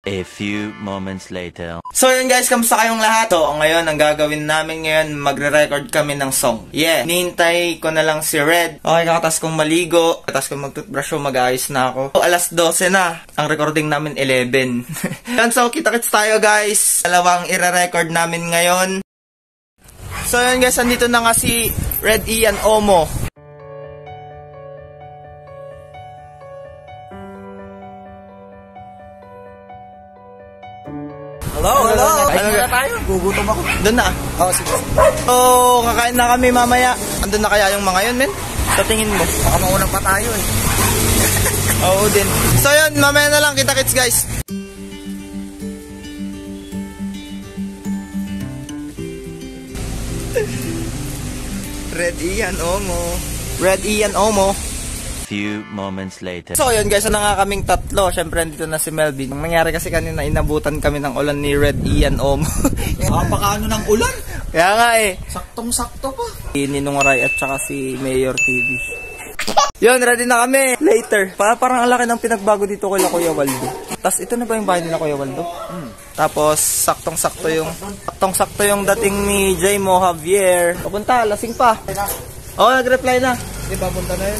A few moments later. So yun guys, kamusta kayong lahat? So ngayon, ang gagawin namin ngayon, magre-record kami ng song. Yeah, nihintay ko na lang si Red. Okay, kakatas kong maligo, kakatas kong mag-toothbrush, mag-aayos na ako. So, alas 12 na, ang recording namin 11. Yan, so kita-kits tayo guys. Dalawang ire-record namin ngayon. So yun guys, andito na nga si Red Ian Omo. Hello. Ano na tayo? Gugutom ako. Doon na. Oo, sige. Oh, kakain na kami mamaya. Andun na kaya yung mga yun, men? Sa tingin mo? Baka maunang pa tayo eh. Oo din. So yun, mamaya na lang. Kita-kits guys. Red Ian Omo. Red Ian Omo. Few moments later. So yun guys, na nga kaming tatlo. Syempre dito na si Melvin. Ang nangyari kasi kanina, inabutan kami ng ulan ni Red Ian Omo. Napakaano ng ulan? Kaya nga eh. Saktong-sakto pa. Ninong Ray at saka si Mayor TV. Yun, ready na kami. Later. Parang ang laki ng pinagbago dito kay Kuya Waldo. Tapos ito na ba yung bahay nila Kuya Waldo? Tapos saktong-sakto yung dating ni J. Mo Javier. Papunta, lasing pa. Oo, nag-reply na. Di ba, punta na yun?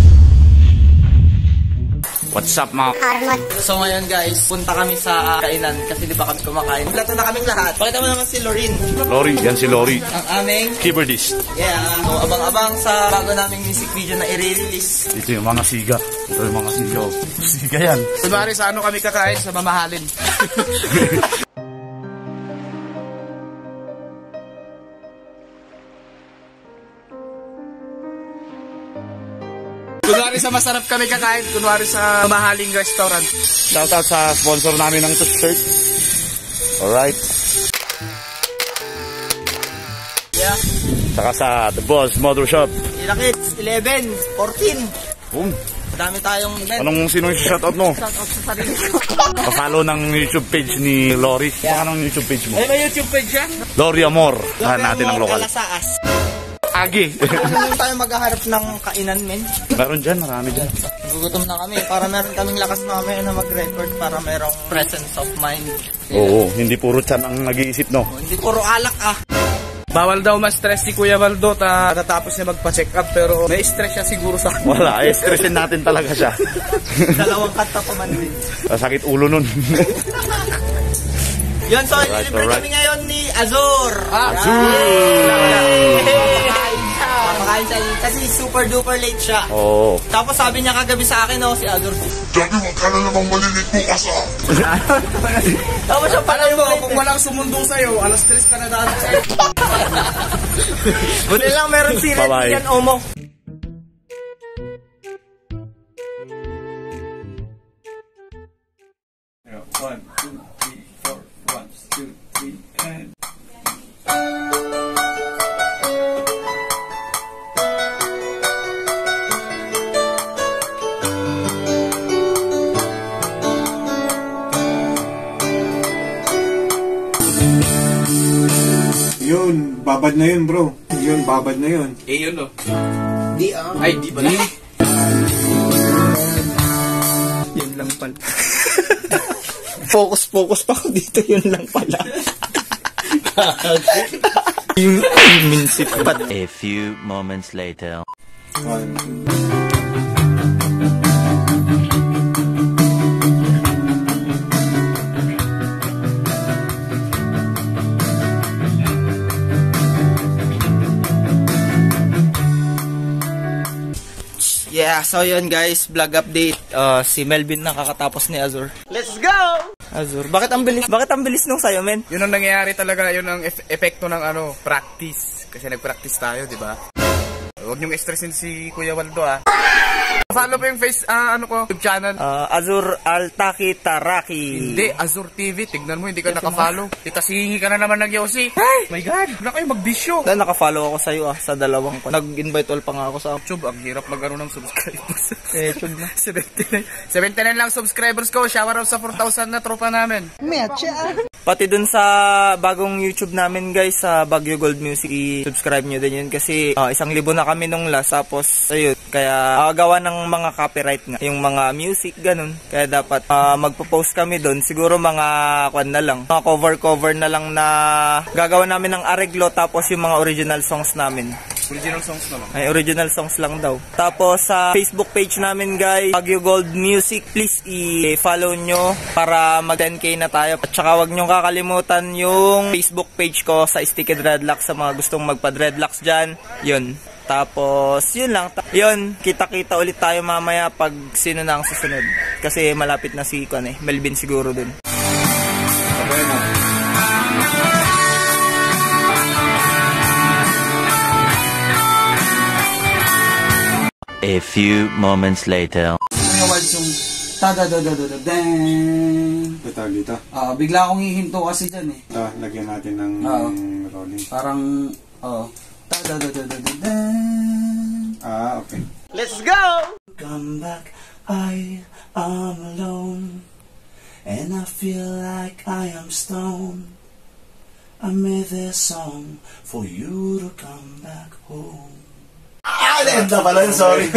What's up mga So ngayon guys, punta kami sa kainan kasi di ba kami kumakain. Plato na kaming lahat. Pakita mo naman si Lorin. Lori, yan si Lori. Ang aming keyboardist. Yeah, so, abang-abang sa bago naming music video na i-release. Ito yung mga siga. Ito yung mga siga. Siga yan. Kunwari sa ano kami kakain sa mamahalin. Kunwari sa masarap kami kakain, kunwari sa mahaling restaurant. Shoutout sa sponsor namin ng t-shirt. Alright. Yeah. Saka sa The Boss Motor Shop. Ilakits, 11, 14. Boom. Madami tayong event. Anong sino yung shoutout mo? Shoutout sa sarili ko. Pa-follow ng YouTube page ni Lori. Yeah. Anong YouTube page mo? Ay, may YouTube page yan? Lori Amor. Lahat natin ang lokal. Kalasaas. Agi. Ano tayo maghaharap ng kainan, men? Meron dyan, marami dyan. Gugutom na kami para meron kaming lakas mamaya na mag-record para merong presence of mind. Oo, hindi puro tiyan ang nag-iisip, no? Hindi puro alak ah. Bawal daw ma-stress si Kuya Waldo tatapos niya magpa-check up pero may stress siya siguro sa akin. Wala, stressin natin talaga siya. Dalawang kanta pa man din. Sakit ulo nun. Yun, so ilibre kami ngayon ni Azur. Papakain siya kasi super duper late siya. Oo. Tapos sabi niya kagabi sa akin, si Azur. Dati wag ka na namang malilit bukas ah. Tapos siya pala Alam mo, kung walang sumundong sa'yo, alas 3 ka na daan sa'yo. Buti lang meron si Red Bye-bye. Ian Omo. One, two, three, four. 1, 2, 3, and... Yun, babad na yun bro. Yun, babad na yun. Eh, yun no. Di ah. Ay, di ba na? Yun lang pala. Focus pa ako dito, yun lang pala. Yung minsip pa. A few moments later. Yeah, so yun guys, vlog update. Si Melvin nakakatapos ni Azur. Let's go! Azur, bakit ang bilis nung sayo, men? Yun ang nangyayari talaga, yun ang epekto ng practice. Kasi nag-practice tayo, di ba? Huwag niyong stressin si Kuya Waldo Follow po yung YouTube channel. Azur Altaki Taraki. Hindi, Azur TV. Tignan mo, hindi ka nakafollow. Kasi hingi ka na naman ng Yossi. Hey! My God! Wala kayo magbisyo. Nakafollow ako sa'yo sa dalawang ko. Nag-invite all pa nga ako sa YouTube. Ang hirap mag-ano ng subscribers. YouTube na. 79 lang subscribers ko. Shower out sa 4,000 na tropa namin. Pati dun sa bagong YouTube namin guys, sa Baguio Gold Music, i-subscribe nyo din yun kasi 1,000 na kami nung last. Tapos, ayun, kaya gawa ng ng mga copyright nga, yung mga music, ganun. Kaya dapat magpo-post kami doon. Siguro mga kwan na lang, mga cover na lang na gagawa namin ng areglo, tapos yung mga original songs namin. Original songs naman. Ay, original songs lang daw. Tapos sa Facebook page namin guys, Baguio Gold Music, please i-follow nyo para mag 10k na tayo. At saka wag nyo kakalimutan yung Facebook page ko sa Sticky Dreadlocks sa mga gustong magpa-dreadlocks dyan. Yun. Tapos, yun lang. Yun, kita-kita ulit tayo mamaya pag sino na ang susunod. Kasi malapit na si Melvin siguro dun. A few moments later. Kuya Walds yung ta-da-da-da-da-da-dang. Ito dito. Bigla akong hihinto kasi dyan eh. Ito, lagyan natin ng rolling. Parang, ta-da-da-da-da-dang. Okay. Let's go! Come back, I am alone, and I feel like I am stoned. I made this song for you to come back home. Ganda pala yun, sorry.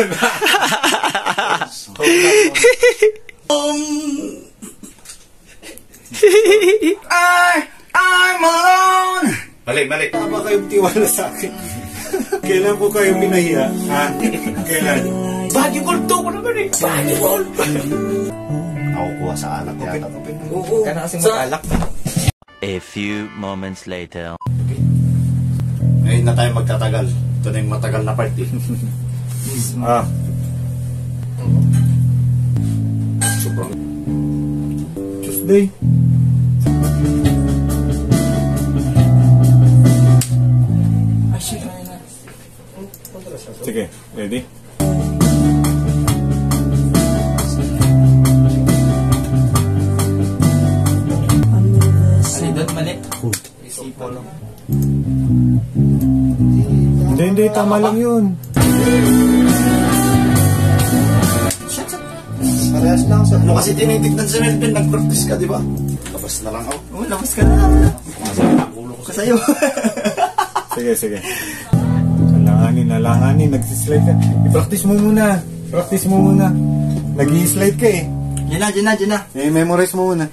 I'm alone. Mali. Tama kayong tiwala sa akin. Kailan ko kayong minahiya? Ha? Kailan? Baguio Gold to ko naman eh. Baguio Gold. Nakukuha sa alak yata. Oo. Kaya na kasing mag-alak. A few moments later. Ngayon na tayo magtatagal. Ito na yung matagal na party. Sobrang Tuesday. Sige, ready? Alidot mali. Isipo lang. Hindi, tama lang yun. parehas lang. Ano kasi tinitignan si Melvin, nag-practice ka, di ba? Labas na lang ako. Oo, labas ka na. Kasayo. Sige. Alanganin, nagsislide ka. I-practice mo muna. Nag-i-slide ka eh. Diyan na. Memorize mo muna.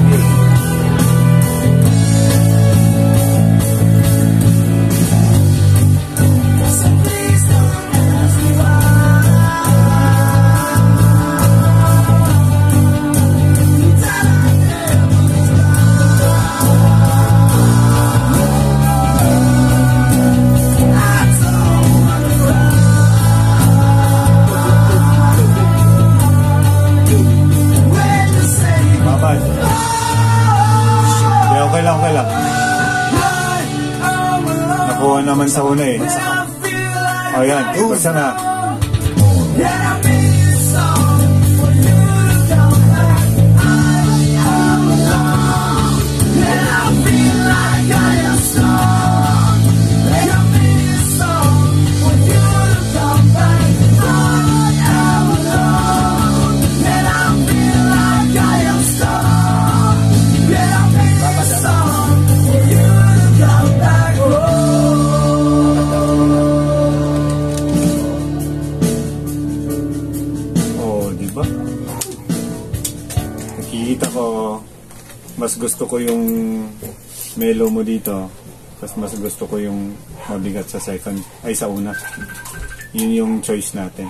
Okay lang. Nakuha naman sa una eh. Ayan, basta na. Nakikita ko, mas gusto ko yung mellow mo dito. Tapos mas gusto ko yung mabigat sa second, ay sa una. Yun yung choice natin.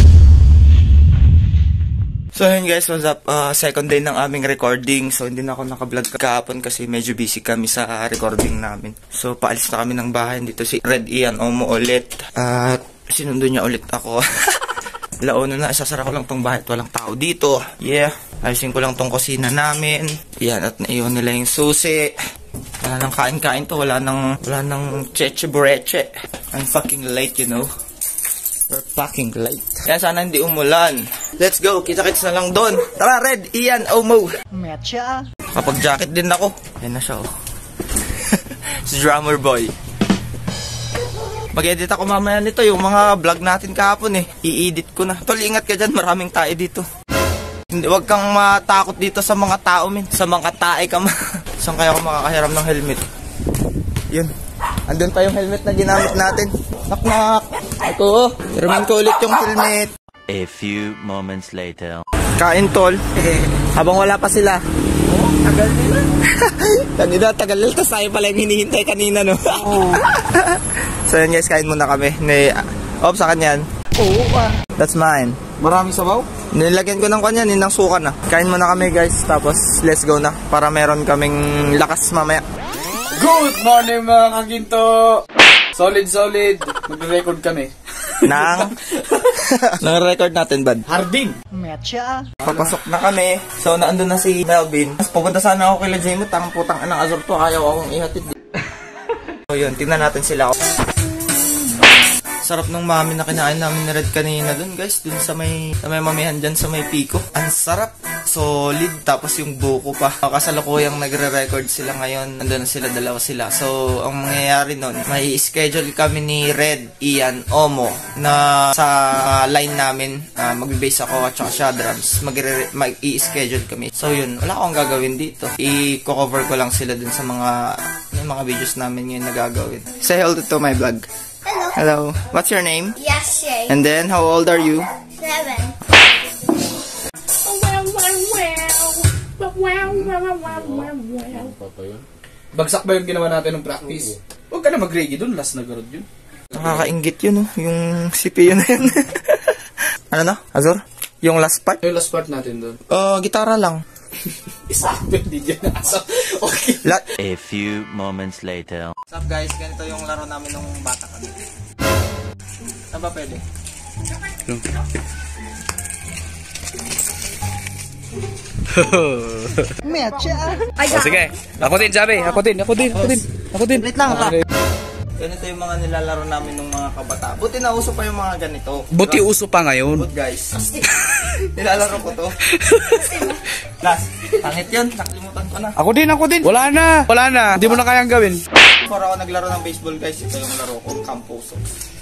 So yun guys, what's up? Second day ng aming recording. So hindi na ako naka-vlog kahapon kasi medyo busy kami sa recording namin. So paalis na kami ng bahay. Dito si Red Ian Omo ulit. At sinundo niya ulit ako. Launa na, isasara ko lang tong bahay at walang tao dito. Yeah, ayusin ko lang tong kusina namin. Yan, at naiwan nila yung susi. Wala nang kain-kain to, wala nang cheche bureche. I'm fucking late, you know. We're fucking late. Yan, sana hindi umulan. Let's go, kita-kits na lang doon. Tara, Red, Ian, Omo. Mecha. Kapag jacket din ako. Yan na siya, oh. Si Drummer Boy. Mag-edit ako mamaya nito, yung mga vlog natin kahapon eh. I-edit ko na. Tol, ingat ka dyan, maraming tae dito. Hindi, wag kang matakot dito sa mga tao, min. Sa mga tae ka Saan kaya ako makakahiram ng helmet? Yun. Andun pa yung helmet na ginamit natin. Knock. Ako, hiramin ko ulit yung helmet. A few moments later. Kain, tol. Habang wala pa sila. Tagal nila. Kanina, tagal nila. Tapos tayo pala yung hinihintay kanina, no? So yun guys, kain muna kami. Ops, sa kanyan. Oo pa. That's mine. Maraming sabaw? Nilagyan ko ng kanyan, yun ng suka na. Kain muna kami guys, tapos let's go na. Para meron kaming lakas mamaya. Good morning mga kaginto! Solid. Magre-record kami. Nang record natin, bad. Harding! Papasok na kami. So, naandun na si Melvin. Mas pupunta sana ako kila Jaymo. Putang anang Azor to. Ayaw akong ihatid. So, yun. Tingnan natin sila. Sarap ng mami na kinain namin ni Red kanina dun, guys. Dun sa may mamihan dyan sa may Pico. Ang sarap. Solid. Tapos yung buko pa. Kasalukuyang nagre-record sila ngayon. Nandun na sila, dalawa sila. So, ang mangyayari nun, may schedule kami ni Red, Ian, Omo na sa line namin. Mag-base ako at saka siya drums. Mag-i-schedule kami. So, yun. Wala akong gagawin dito. I-cover ko lang sila dun sa mga videos namin ngayon na gagawin. Say hello to my vlog. Hello. What's your name? Yashay. And then, how old are you? 7. Bagsak ba yung ginawa natin ng practice? Huwag ka na mag-reggae dun, last na garod yun. Nakakaingit yun, oh. Yung CPU na yun. Ano na? Azor? Yung last part? Yung last part natin dun. Gitara lang. Isakto, hindi dyan nasa. Okay. A few moments later. What's up guys? Ganito yung laro namin nung bata kami. Saan ba pwede? Sige. Ako din, Javi. Ako din. Wait lang pa. Ganito yung mga nilalaro namin nung mga kabataan. Buti na uso pa yung mga ganito. Buti uso pa ngayon. Good guys. Nilalaro ko to. Last. Pangit yun. Nakalimutan ko na. Ako din. Wala na. Hindi mo na kayang gawin. Before ako naglaro ng baseball guys, ito yung laro ko. Campuso.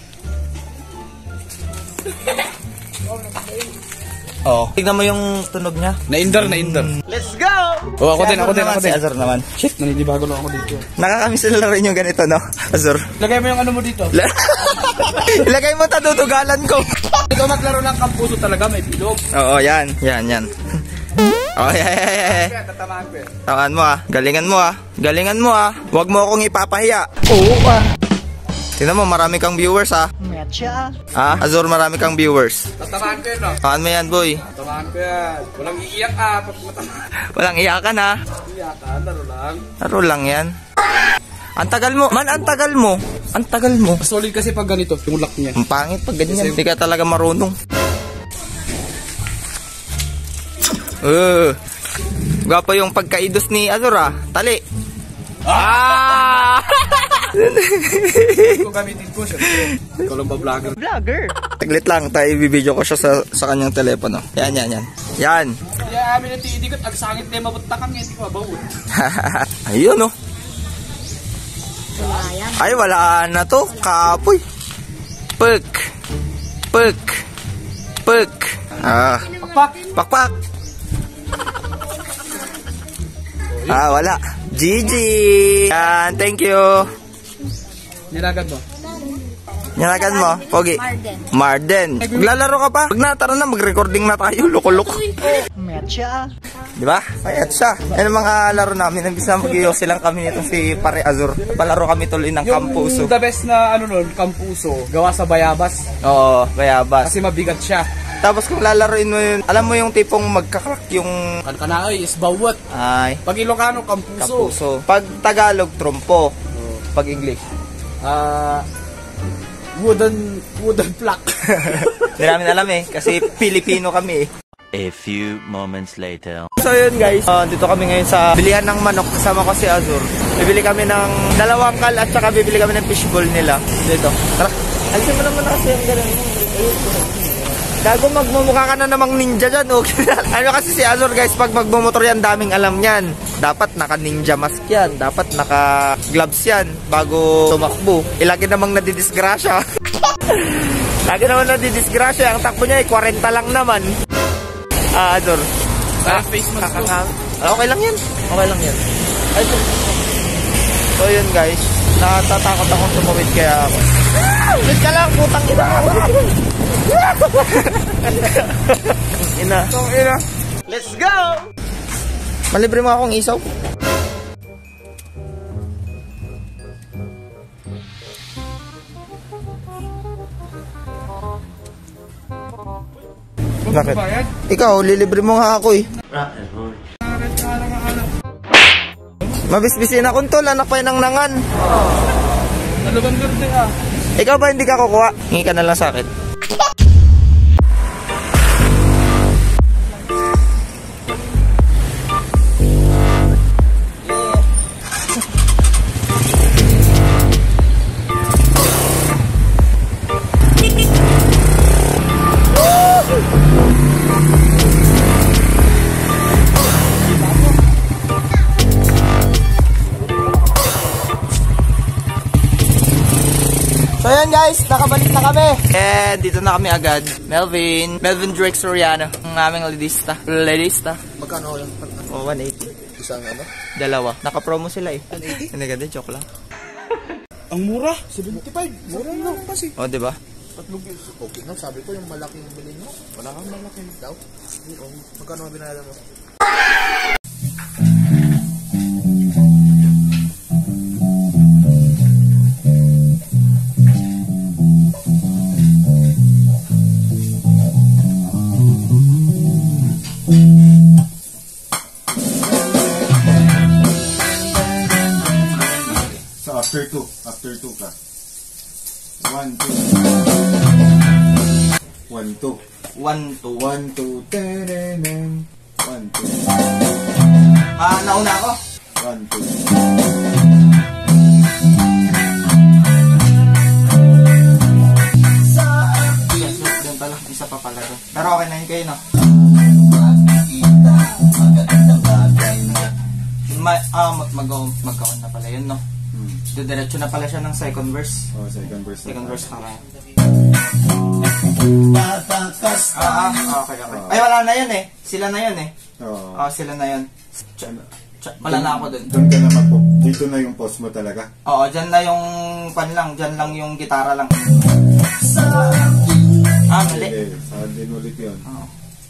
Oh. Tignan mo yung tunog niya. Na-indar. Let's go! Oh, ako din. Si Azor naman. Shit, naninibago lang ako dito. Nakakamiss na laro yung ganito, no? Azor. Lagay mo yung ano mo dito. Ilagay mo tadutugalan ko. Ito maglaro ng kampuso talaga, may bilog. Oo, yan. Oh, yeah. Tatamaan ko eh. Tamaan mo ah. Galingan mo ah. Huwag mo akong ipapahiya. Oo pa. Tingnan mo, marami kang viewers ah. Azor, marami kang viewers. Tatamaan ko yun, no? Tamaan mo yan, boy. Tatamaan ko yan. Walang iiyak ah. Pag matamaan. Walang iyakan ha. Iiyakan, laro lang. Laro lang yan. Ang tagal mo. Solid kasi pag ganito, yung lock niya. Ang pangit pag ganyan. Hindi ka talaga marunong. Gwapo yung pagkaidos ni Azor ah. Tali. Kung gamitin ko siya. Ikaw lang ba vlogger? Taglit lang, tayo ibibideo ko siya sa kanyang telepono. Yan. Kaya amin ang tiidigot, ang sangit na mapunta kang hindi ko mabawin. Ayun oh. Ay, wala na to. Kapoy. Pek. Pakpak. Wala. GG. Yan, thank you. Nilagad mo? Pogi. Marden. Maglalaro ka pa? Wag na, tara na, mag-recording na tayo. Loko-loko. Di ba? Mayat siya. Yan ang mga laro namin. Nambis na mag-iossi lang kami nito si Pare Azor. Palaro kami tuloy ng Campuso. The best na Campuso, gawa sa bayabas. Oo, bayabas. Kasi mabigat siya. Tapos kung lalaroin mo yun, alam mo yung tipong magkakrak yung... Kankanay is bawat. Ay. Pag Ilocano, Campuso. Pag Tagalog, trompo. Pag English. Wooden plaque. Hindi namin alam eh, kasi Pilipino kami eh. A few moments later. So yun guys, dito kami ngayon sa bilihan ng manok. Kasama ko si Azor. Bibili kami ng 2 kal at saka bibili kami ng fishball nila. Dito. Tara. Alisin mo naman kasi yung gano'n. Gago, magmumukha ka na namang ninja dyan. Okay. Ano kasi si Azor guys, pag magmumotor yan, daming alam yan. Dapat naka ninja mask yan. Dapat naka gloves yan bago tumakbo. Lagi namang nadidisgrasya. Lagi namang nadidisgrasya. Ang takbo niya ay 40 lang naman. Azor. Face mask ko. Okay lang yan. Ay, so yun guys, natatakot akong tumawid kaya ako. Wait ka lang, putang ina. Ina. Let's go! Malibre mo akong isaw. Bakit? Ikaw, lilibre mo nga ako eh. Mabisbisin akong tol, anak pa yun ng nangan. Nalabang ganda ah. Ikaw ba hindi ka kukuha? Hingi ka na lang sa akin. So yan guys, nakabalik na kami. And dito na kami agad. Melvin Drake Soriano, ang aming ladista. Magkano lang? Oh, 180. Isang ano? Dalawa. Naka-promo sila eh. 180? Hindi ganda, joke lang. Ang mura, 75. Mura lang kasi. Oh, diba? Tatlong piso. Okay na, sabi ko yung malaking bilhin mo. Wala kang malaking daw. Magkano ang binayad mo? So after 2 ka. 1, 2. 1, 2. 1, 2. 1, 2. 1, 2. Nauna ako. 1, 2. Yes, doon pala. Isa pa pala doon. Pero okay na yun kayo, no? Magkaon na pala yun, no? Diretso na pala siya ng second verse. Oh, second verse. Second verse na kaya. Okay. Ay, wala na yun eh. Sila na yun eh. Oo. Sila na yun. Wala na ako dun. Doon ka na dito na yung pause mo talaga. Oo, dyan na yung pan lang. Dyan lang yung gitara lang. Mali. Okay, saan din ulit yun? Oo.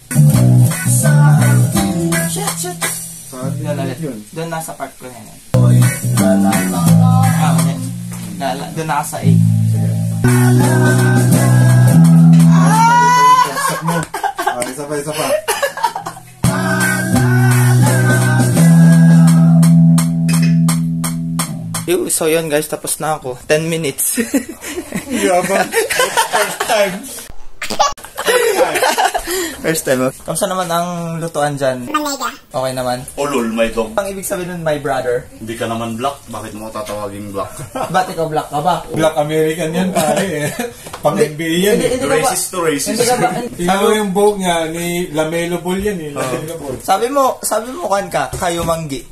Saan din Doon ulit ulit. yun? Doon nasa part ko na yun. Mali. Doon naka sa A. Sige. Saksak mo. Isa pa. So yun guys, tapos na ako. 10 minutes. Yabang. First time. First time. Kamusta naman ang lutuan dyan? Okay naman. Olol, may dog. Ang ibig sabihin nun, my brother. Hindi ka naman black. Bakit mo tatawagin black? Ba't ikaw black ka ba? Black American yan pare eh. Pang NBA yan eh. Hindi ka ba? Racist to racist. Hindi ka ba? Tingnan mo yung buhok niya ni Lamelo Ball yan eh. Lamelo Ball. Sabi mo kan ka, kayo manggi.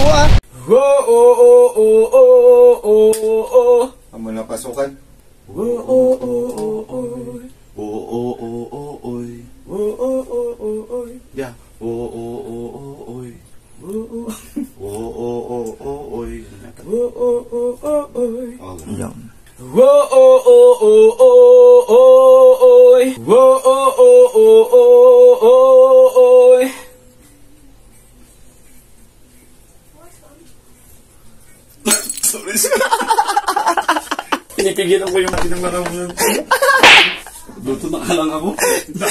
Amo na pasukan. Yeah. Yan. Sorry. Pinipigilan ko yung ating nararamdaman. Luto na ka lang ako.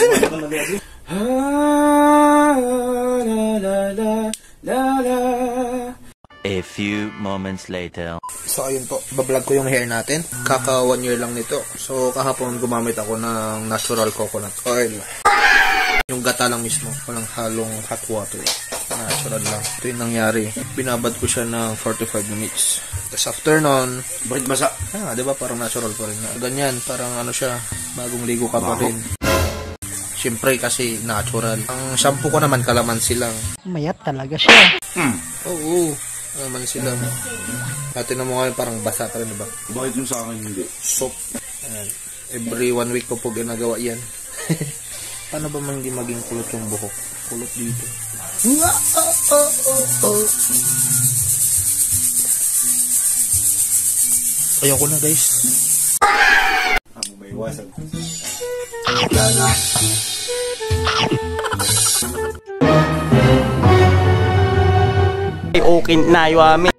A few moments later. So ayun po, bablog ko yung hair natin. Kaka 1 year lang nito. So kahapon gumamit ako ng natural coconut oil. Yung gata lang mismo, walang halong hot water. Natural lang. Ito yung nangyari. Binabad ko siya ng 45 minutes. Tapos after nun, Bakit masa? diba parang natural pa rin. Ganyan, parang ano siya, bagong ligo ka pa rin. Siyempre kasi natural. Ang shampoo ko naman kalamansi lang. Mayat talaga siya. Oo, kalamansi lang. Natin mo ngayon parang basa pa rin, diba? Bakit yung sa akin hindi? Soap. Ayan. Every 1 week ko po ginagawa yan. Paano ba man hindi maging kulot yung buhok? Kulot dito. Ayoko na guys. Amo may iwasan. Okay na yung amin.